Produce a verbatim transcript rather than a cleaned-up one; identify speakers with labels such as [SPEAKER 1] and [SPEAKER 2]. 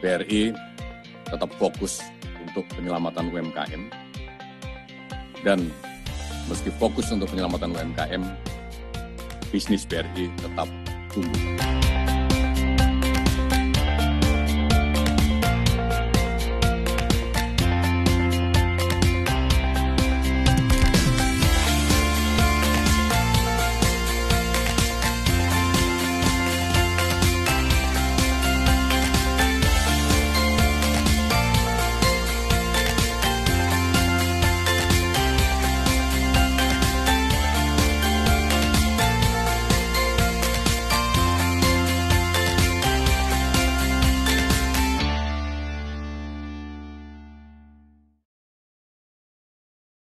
[SPEAKER 1] B R I tetap fokus untuk penyelamatan U M K M. Dan meski fokus untuk penyelamatan U M K M, bisnis B R I tetap tumbuh.